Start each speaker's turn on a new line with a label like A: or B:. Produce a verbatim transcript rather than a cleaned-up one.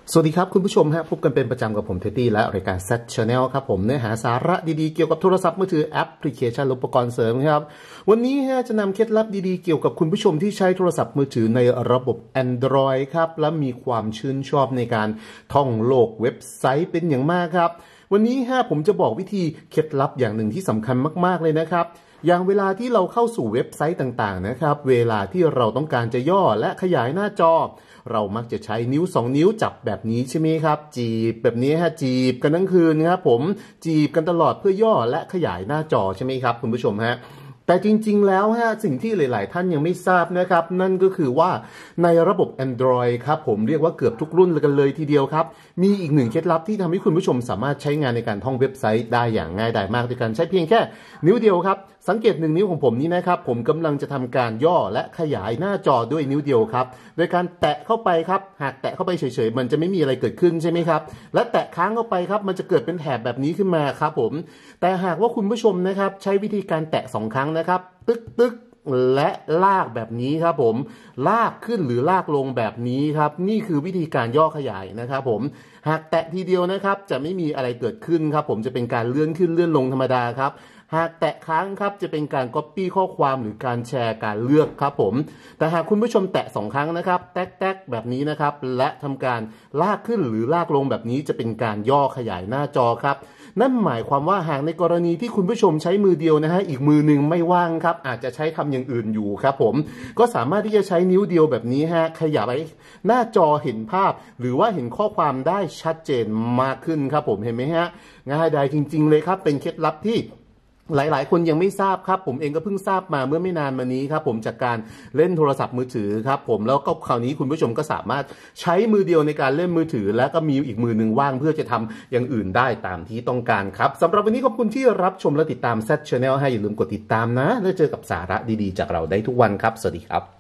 A: สวัสดีครับคุณผู้ชมฮะพบกันเป็นประจำกับผมเทตตี้และรายการ Set Channel ครับผมเนื้อหาสาระดีๆเกี่ยวกับโทรศัพท์มือถือแอปพลิเคชันอุปกรณ์เสริมครับวันนี้ฮะจะนำเคล็ดลับดีๆเกี่ยวกับคุณผู้ชมที่ใช้โทรศัพท์มือถือในระบบ Android ครับและมีความชื่นชอบในการท่องโลกเว็บไซต์เป็นอย่างมากครับวันนี้ฮะผมจะบอกวิธีเคล็ดลับอย่างหนึ่งที่สำคัญมากๆเลยนะครับอย่างเวลาที่เราเข้าสู่เว็บไซต์ต่างๆนะครับเวลาที่เราต้องการจะย่อและขยายหน้าจอเรามักจะใช้นิ้วสองนิ้วจับแบบนี้ใช่ไหมครับจีบแบบนี้ฮะจีบกันทั้งคืนครับผมจีบกันตลอดเพื่อย่อและขยายหน้าจอใช่ไหมครับคุณผู้ชมฮะแต่จริงๆแล้วฮะสิ่งที่หลายๆท่านยังไม่ทราบนะครับนั่นก็คือว่าในระบบ Android ครับผมเรียกว่าเกือบทุกรุ่นกันเลยทีเดียวครับมีอีกหนึ่งเคล็ดลับที่ทำให้คุณผู้ชมสามารถใช้งานในการท่องเว็บไซต์ได้อย่างง่ายดายมากด้วยกันใช้เพียงแค่นิ้วเดียวครับสังเกตหนึ่งนิ้วของผมนี้นะครับผมกำลังจะทำการย่อและขยายหน้าจอด้วยนิ้วเดียวครับโดยการแตะเข้าไปครับหากแตะเข้าไปเฉยๆมันจะไม่มีอะไรเกิดขึ้นใช่ไหมครับและแตะค้างเข้าไปครับมันจะเกิดเป็นแถบแบบนี้ขึ้นมาครับผมแต่หากว่าคุณผู้ชมนะครับใช้วิธีการแตะสองครั้งนะครับตึ๊กตึ๊กและลากแบบนี้ครับผมลากขึ้นหรือลากลงแบบนี้ครับนี่คือวิธีการย่อขยายนะครับผมหากแตะทีเดียวนะครับจะไม่มีอะไรเกิดขึ้นครับผมจะเป็นการเลื่อนขึ้นเลื่อนลงธรรมดาครับหากแตะค้างครับจะเป็นการ Copy ข้อความหรือการแชร์การเลือกครับผมแต่หากคุณผู้ชมแตะสองครั้งนะครับแตะๆแบบนี้นะครับและทำการลากขึ้นหรือลากลงแบบนี้จะเป็นการย่อขยายหน้าจอครับนั่นหมายความว่าหากในกรณีที่คุณผู้ชมใช้มือเดียวนะฮะอีกมือหนึ่งไม่ว่างครับอาจจะใช้ทำอย่างอื่นอยู่ครับผมก็สามารถที่จะใช้นิ้วเดียวแบบนี้ฮะขยับไปหน้าจอเห็นภาพหรือว่าเห็นข้อความได้ชัดเจนมากขึ้นครับผมเห็นไหมฮะง่ายดายจริงๆเลยครับเป็นเคล็ดลับที่หลายๆคนยังไม่ทราบครับผมเองก็เพิ่งทราบมาเมื่อไม่นานมานี้ครับผมจากการเล่นโทรศัพท์มือถือครับผมแล้วก็คราวนี้คุณผู้ชมก็สามารถใช้มือเดียวในการเล่นมือถือแล้วก็มีอีกมือหนึ่งว่างเพื่อจะทำอย่างอื่นได้ตามที่ต้องการครับสำหรับวันนี้ขอบคุณที่รับชมและติดตาม Set Channel ให้อย่าลืมกดติดตามนะแล้วเจอกับสาระดีๆจากเราได้ทุกวันครับสวัสดีครับ